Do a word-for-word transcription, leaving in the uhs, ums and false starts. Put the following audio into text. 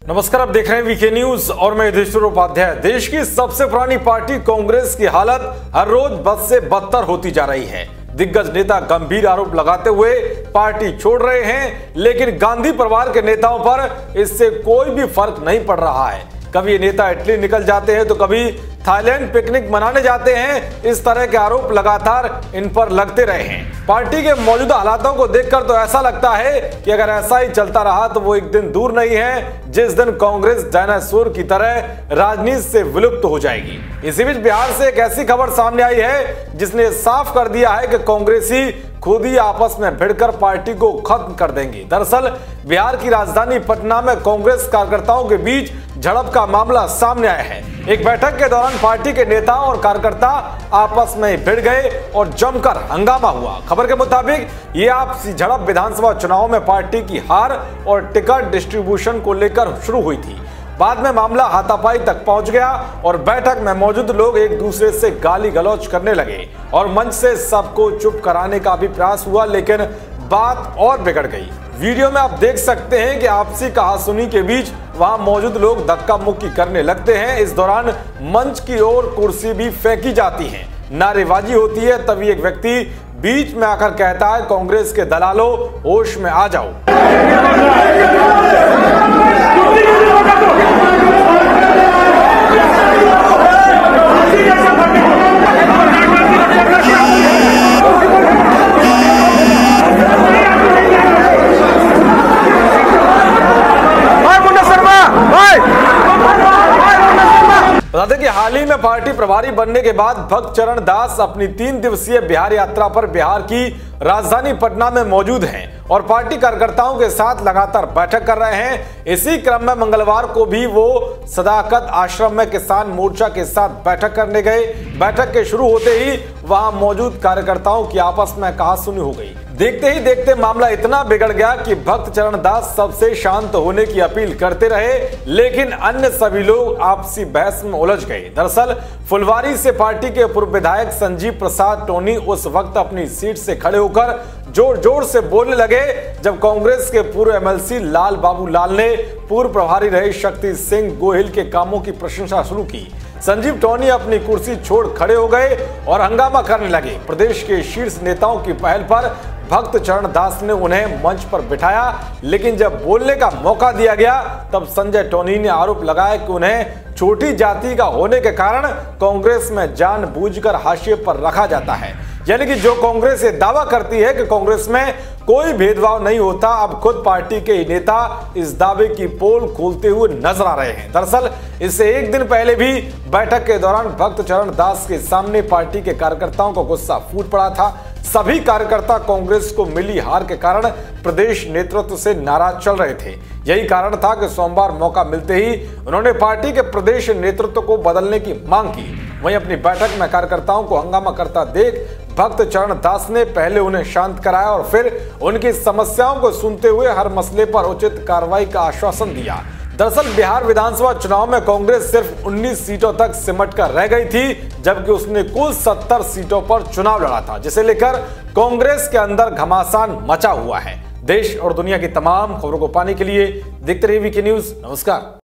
नमस्कार, आप देख रहे हैं वीके न्यूज और मैं युधिष्ठिर उपाध्याय। देश की सबसे पुरानी पार्टी कांग्रेस की हालत हर रोज बद से बदतर होती जा रही है। दिग्गज नेता गंभीर आरोप लगाते हुए पार्टी छोड़ रहे हैं, लेकिन गांधी परिवार के नेताओं पर इससे कोई भी फर्क नहीं पड़ रहा है। कभी ये नेता इटली निकल जाते हैं तो कभी थाईलैंड पिकनिक मनाने जाते हैं। इस तरह के आरोप लगातार इन पर लगते रहे हैं। पार्टी के मौजूदा हालातों को देखकर तो ऐसा लगता है कि अगर ऐसा ही चलता रहा तो वो एक दिन दूर नहीं है जिस दिन कांग्रेस डायनासोर की तरह राजनीति से विलुप्त हो जाएगी। इसी बीच बिहार से एक ऐसी खबर सामने आई है जिसने साफ कर दिया है कि कांग्रेसी खुद ही आपस में भिड़कर पार्टी को खत्म कर देंगे। दरअसल बिहार की राजधानी पटना में कांग्रेस कार्यकर्ताओं के बीच झड़प का मामला सामने आया है। एक बैठक के दौरान पार्टी के नेता और कार्यकर्ता आपस में भिड़ गए और जमकर हंगामा हुआ। खबर के मुताबिक ये आपसी झड़प विधानसभा चुनाव में पार्टी की हार और टिकट डिस्ट्रीब्यूशन को लेकर शुरू हुई थी। बाद में मामला हाथापाई तक पहुंच गया और बैठक में मौजूद लोग एक दूसरे से गाली गलौज करने लगे और मंच से सबको चुप कराने का भी प्रयास हुआ, लेकिन बात और बिगड़ गई। वीडियो में आप देख सकते हैं कि आपसी कहासुनी के बीच वहां मौजूद लोग धक्का मुक्की करने लगते हैं। इस दौरान मंच की ओर कुर्सी भी फेंकी जाती है, नारेबाजी होती है। तभी एक व्यक्ति बीच में आकर कहता है, कांग्रेस के दलालों, होश में आ जाओ। बता दें कि हाल ही में पार्टी प्रभारी बनने के बाद भक्त चरण दास अपनी तीन दिवसीय बिहार यात्रा पर बिहार की राजधानी पटना में मौजूद हैं और पार्टी कार्यकर्ताओं के साथ लगातार बैठक कर रहे हैं। इसी क्रम में मंगलवार को भी वो सदाकत आश्रम में किसान मोर्चा के साथ बैठक करने गए। बैठक के शुरू होते ही वहां मौजूद कार्यकर्ताओं की आपस में कहासुनी हो गई। देखते ही देखते मामला इतना बिगड़ गया कि भक्त चरण दास सबसे शांत होने की अपील करते रहे, लेकिन अन्य सभी लोग आपसी बहस में उलझ गए। दरअसल फुलवारी से पार्टी के पूर्व विधायक संजीव प्रसाद टोनी उस वक्त अपनी सीट से खड़े होकर जोर जोर से बोलने लगे जब कांग्रेस के पूर्व एमएलसी लाल बाबू लाल ने पूर्व प्रभारी रहे शक्ति सिंह गोहिल के कामों की प्रशंसा शुरू की। संजीव टोनी अपनी कुर्सी छोड़ खड़े हो गए और हंगामा करने लगे। प्रदेश के शीर्ष नेताओं की पहल पर भक्त चरण दास ने उन्हें मंच पर बिठाया, लेकिन जब बोलने का मौका दिया गया तब संजय टोनी ने आरोप लगाया कि उन्हें छोटी जाति का होने के कारण कांग्रेस में जानबूझकर हाशिए पर रखा जाता है। यानी कि जो कांग्रेस ये दावा करती है कि कांग्रेस में कोई भेदभाव नहीं होता, अब खुद पार्टी के नेता इस दावे की पोल खोलते हुए नजर आ रहे हैं। दरअसल इससे एक दिन पहले भी बैठक के दौरान भक्त चरण दास के सामने पार्टी के कार्यकर्ताओं का गुस्सा फूट पड़ा था। सभी कार्यकर्ता कांग्रेस को मिली हार के कारण प्रदेश नेतृत्व से नाराज चल रहे थे। यही कारण था कि सोमवार मौका मिलते ही उन्होंने पार्टी के प्रदेश नेतृत्व को बदलने की मांग की। वहीं अपनी बैठक में कार्यकर्ताओं को हंगामा करता देख भक्त चरण दास ने पहले उन्हें शांत कराया और फिर उनकी समस्याओं को सुनते हुए हर मसले पर उचित कार्रवाई का आश्वासन दिया। दरअसल बिहार विधानसभा चुनाव में कांग्रेस सिर्फ उन्नीस सीटों तक सिमट कर रह गई थी, जबकि उसने कुल सत्तर सीटों पर चुनाव लड़ा था, जिसे लेकर कांग्रेस के अंदर घमासान मचा हुआ है। देश और दुनिया की तमाम खबरों को पाने के लिए देखते रहिए वीके न्यूज। नमस्कार।